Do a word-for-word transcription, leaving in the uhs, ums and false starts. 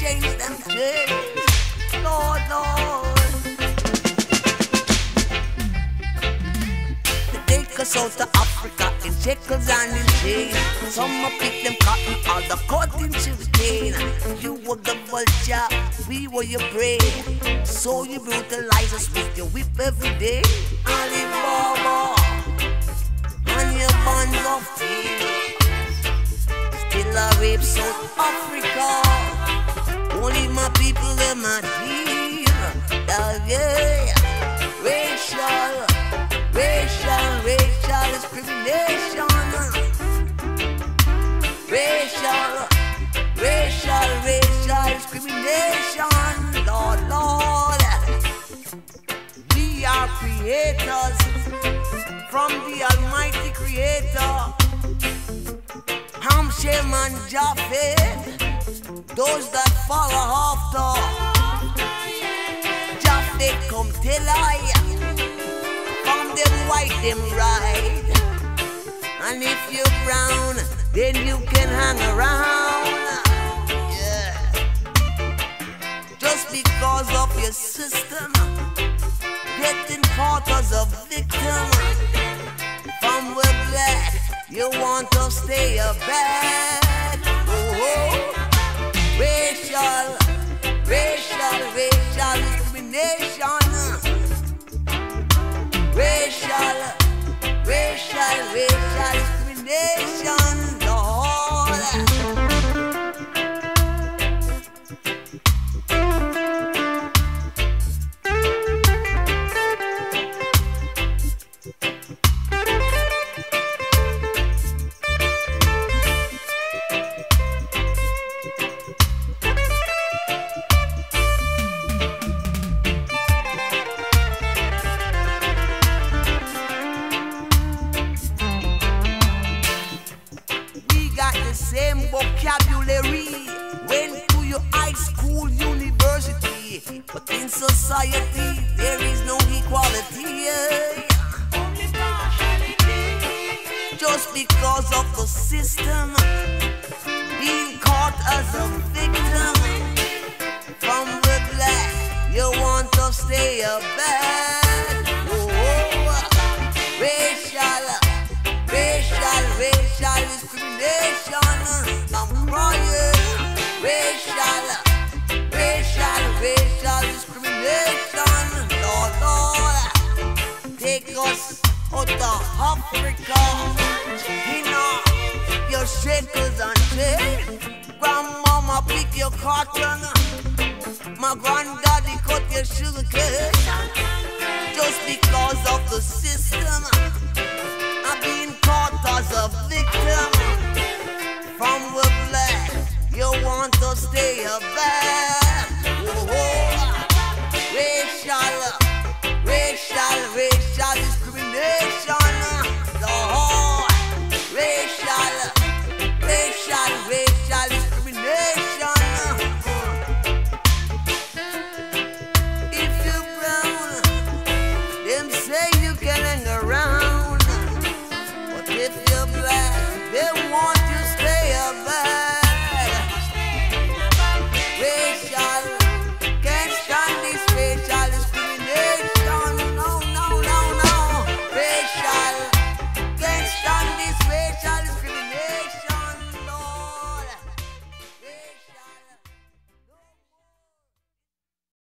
change them chains. Lord, Lord. They take us out to Africa in shackles and in chains. Some a pick them cotton, other cut in sugarcane. You were the vulture, we were your prey. So you brutalize us with your whip every day. Alibaba, on your bonds of tea. Still a rape South Africa. Only my people, them my team. Yeah, yeah. Racial, racial, racial discrimination. Racial, racial, racial discrimination. Lord, Lord. We are creators from the Almighty Creator. Ham, Shem, and Japheth, those that follow after. Japheth come tell I, from them white, them right. And if you're brown, then you can hang around. Yeah. Just because of your system, getting caught as a victim. From we're black, you want to stay a bad. Oh, racial, racial, racial discrimination. Racial, racial, racial discrimination. Lord. Same vocabulary went to your high school, university, but in society there is no equality. Just because of the system, being caught as a victim. From the black, you want to stay a bad. Oh, racial, racial, racial discrimination. I'm crying. Racial, racial, racial discrimination. Lord, Lord, take us out of Africa. You know, your shackles and chains. Grandmama pick your cotton. My granddaddy cut your sugar cane. Just because of the